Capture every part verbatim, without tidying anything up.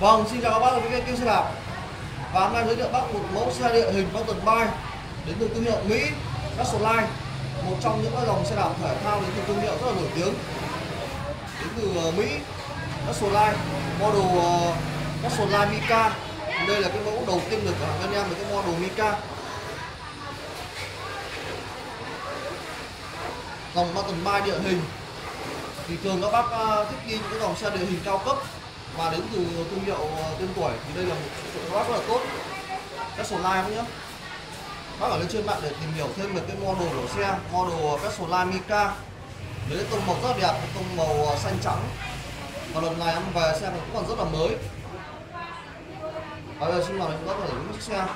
Vâng, xin chào các bác ở kênh kênh xe đạp. Và hôm nay giới thiệu bác một mẫu xe địa hình mountain bike đến từ thương hiệu Mỹ Gasoline, một trong những dòng xe đạp thể thao đến từ thương hiệu rất là nổi tiếng đến từ Mỹ Gasoline, model uh, Gasoline Mica. Đây là cái mẫu đầu tiên được của hãng anh em, với cái model Mica. Dòng mountain bike địa hình thì thường các bác thích đi những dòng xe địa hình cao cấp và đến từ thương hiệu tên tuổi, thì đây là một sự các bác rất là tốt. Gasoline nhé. Bác ở lên trên mạng để tìm hiểu thêm về cái model của xe, model Gasoline Mica. Đấy là tông màu rất là đẹp, tông màu xanh trắng. Và lần này em về xe cũng còn rất là mới. Bây giờ xin mời chúng ta có thể đến chiếc xe.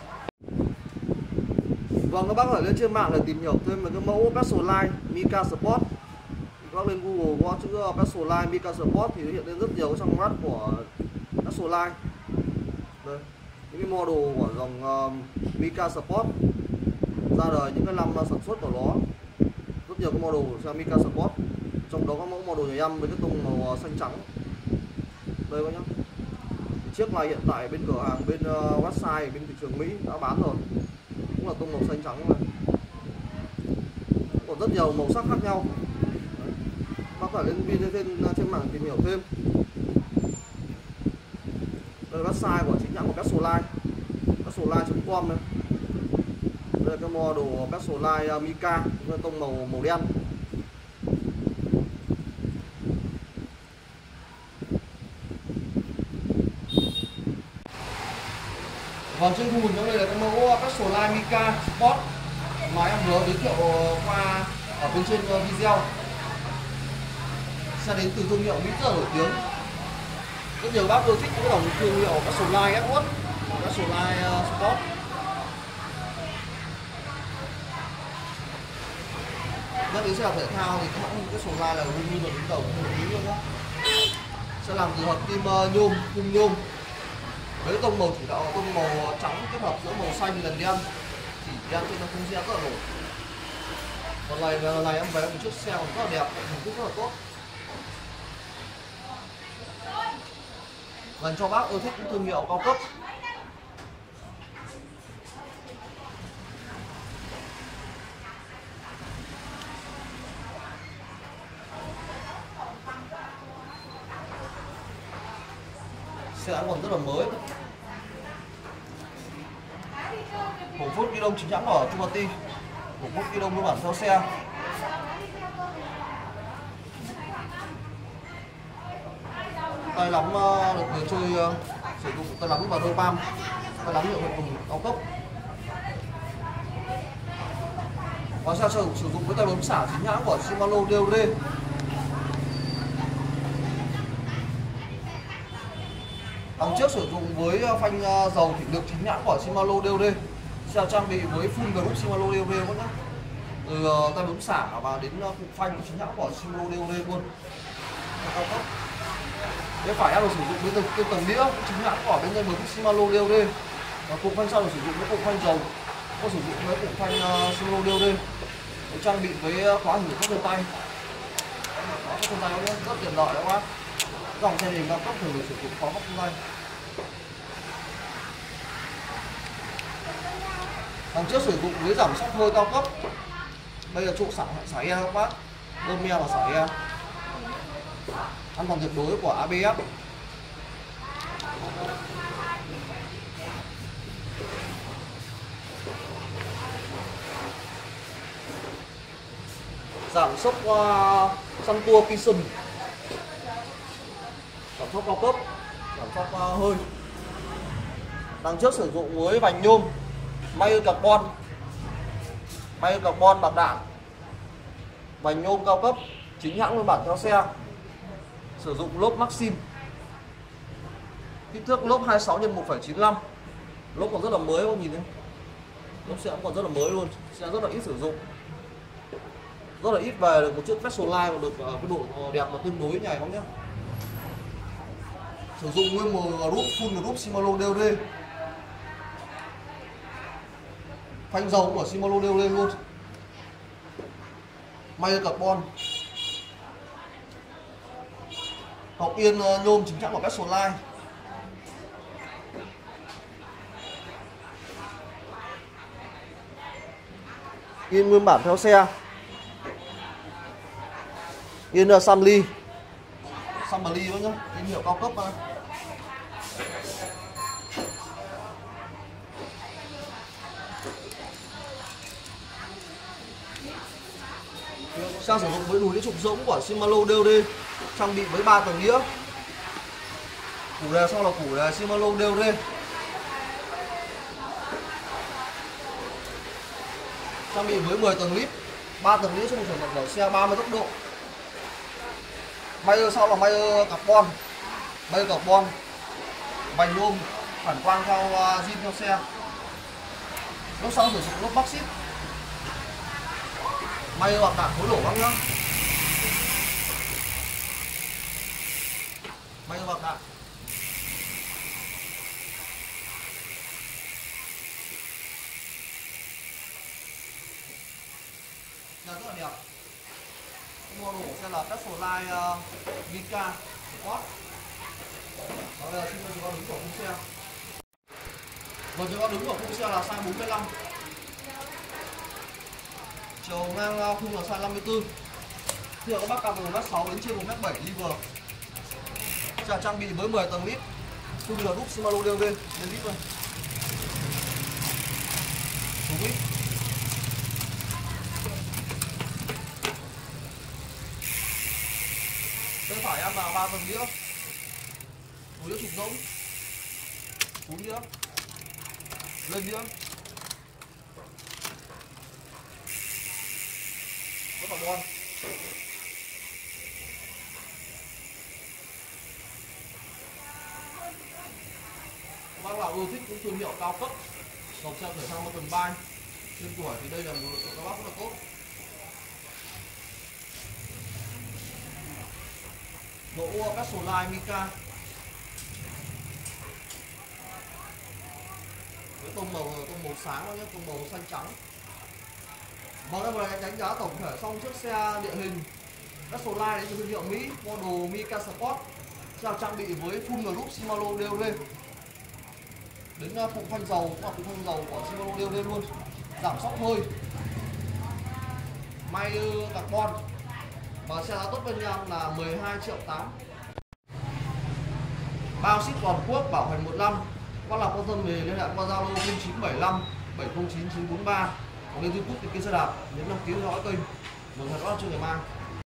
Vâng, các bác ở lên trên mạng để tìm hiểu thêm về cái mẫu Gasoline Mica Sport. Các bác lên Google có chữ Gasoline Mica Sport thì hiện lên rất nhiều trong web của Gasoline. Đây, những cái model của dòng uh, Mica Sport ra đời những cái năm sản xuất của nó, rất nhiều cái model của xe Mica Sport, trong đó có mẫu model nhà em với cái tông màu xanh trắng. Đây các nhá. Chiếc này hiện tại bên cửa hàng, bên uh, website bên thị trường Mỹ đã bán rồi, cũng là tông màu xanh trắng này. Còn rất nhiều màu sắc khác nhau. Bác phải lên video trên trên mạng tìm hiểu thêm. Đây là website của chính hãng của Gasoline, gasoline chấm com này. Đây là cái model Gasoline Mica với tông màu màu đen. Còn trên thùng đây là cái mẫu Gasoline Mica Sport mà em vừa giới thiệu qua ở bên trên video. Xe đến từ thương hiệu Mỹ rất là nổi tiếng. Rất nhiều bác ưa thích những dòng thương hiệu Gasoline ép một, Gasoline Sport. Nhắc đến xe đạp thể thao thì các hãng Gasoline là gần như là đứng đầu của Mỹ luôn đó. Sẽ làm từ hợp kim nhôm, khung nhôm. Với tông màu chủ đạo là tông màu trắng kết hợp giữa màu xanh và đen, chỉ đen trên khung xe rất là nổi. Còn này lần này em về một chiếc xe rất là đẹp, hình thức rất là tốt, dành cho bác ưa thích những thương hiệu cao cấp. Xe còn rất là mới. Hộp phốt ghi đông chính hãng của Ducati, hộp phốt ghi đông nguyên bản theo xe. Tay nắm được người chơi uh, sử dụng tay nắm và đôi pam, tay nắm hiệu cùng cao cấp. Và xe sử, sử dụng với tay bấm xả chính hãng của Shimano đê o đê. Đằng trước sử dụng với phanh uh, dầu thủy lực chính hãng của Shimano đê o đê. Xe trang bị với full group Shimano đê o đê các nhé. Từ uh, tay bấm xả và đến uh, phụ phanh chính hãng của Shimano đê o đê luôn. Cao cấp. Bên phải em được sử dụng với từng cái tầng đĩa chính hãng của bên đây với Shimano đê o đê. Và cụm phanh sau được sử dụng với cụm phanh dầu, có sử dụng với cụm phanh uh, Shimano đê o đê. Được trang bị với khóa hình thức chân tay. Đó, chân tay nhé, rất tiện lợi các bác. Dòng xe hình cao cấp thường được sử dụng khóa móc chân tay. Đằng trước sử dụng với giảm sóc hơi cao cấp. Đây là chỗ sẵn sải e các bác, bơm me và sải e. An toàn tuyệt đối của a bê ép. Giảm sốc uh, Suntour Piston, giảm sốc cao cấp, giảm sốc uh, hơi. Đằng trước sử dụng với vành nhôm, may carbon, may carbon bạc đạn, vành nhôm cao cấp, chính hãng nguyên bản theo xe. Sử dụng lốp Maxim, kích thước lốp hai mươi sáu nhân một phẩy chín lăm. Lốp còn rất là mới, không nhìn thấy. Lốp xe cũng còn rất là mới luôn, xe rất là ít sử dụng, rất là ít về được một chiếc Gasoline và được cái độ đẹp và tương đối nhảy không nhé. Sử dụng nguyên một group full group Shimano đê o đê. Phanh dầu của Shimano đê o đê luôn. May carbon. Hộp yên nhôm chính hãng của Gasoline. in nguyên bản theo xe. In uh, Samly Samly đó nhá, in hiệu cao cấp này. Sang sử dụng với đùi đĩa trục rỗng của Shimano đê ô đê, trang bị với ba tầng đĩa. Củ đề sau là củ đề Shimano đê ô đê, trang bị với mười tầng lít, ba tầng đĩa cho một sản phẩm của xe ba mươi tốc độ. Mayer sau là Mayer carbon, Mayer carbon, vành nhôm, phản quang theo zin theo xe. Lúc sau sử dụng lốp Maxxis, Mayer bạc đạn khối đổ băng nhá, Mayer bạc đạn. Là rất là đẹp. Model của xe là Petrolite uh, Vika Sport. Đó là xin mời chúng ta đứng của khung xe. Và chúng ta đứng của khung xe là size bốn mươi lăm. Chiều ngang khung là size năm mươi tư. Thì các bác cao từ một mét sáu đến trên một mét bảy liver. Xe trang bị với mười tầng lít. Khung là đúc Shimano đê ô đê lên lít thôi. Số lít. Bên phải em là ba tầng đĩa, một đĩa trục rỗng, bốn đĩa, lên đĩa, có cả bon. Các bác nào yêu thích những thương hiệu cao cấp, dòng xe thể thao mountain bike, trên tuổi thì đây là một lựa chọn các bác rất là tốt. Mẫu Petrolite Mica với tông màu tông màu sáng nhé, tông màu xanh trắng. Vâng, đây là đánh giá tổng thể xong chiếc xe địa hình Petrolite đến từ thương hiệu Mỹ, model Mica Sport. Xe trang bị với full group Shimano đê ô đê. Đến phụ phanh dầu cũng là phụ phanh dầu của Shimano đê ô đê luôn, giảm sóc hơi, Mayer carbon. Và xe giá tốt bên em là mười hai triệu tám. Bao ship toàn quốc, bảo hành một năm. Các làm quan tâm về liên hệ qua Zalo không chín bảy lăm bảy không chín chín bốn ba. Còn lên YouTube thì kênh xe đạp, nhấn đăng ký theo dõi kênh. Rồi hẹn gặp lại trong ngày mai.